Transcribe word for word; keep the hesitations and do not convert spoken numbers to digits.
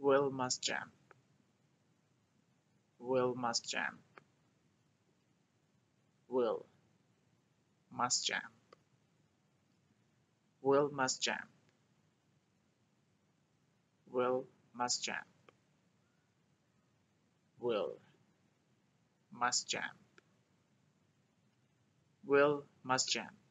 Will must jump. Will must jump. Will must jump. Will must jump. Will must jump. Will must jump. Will must jump.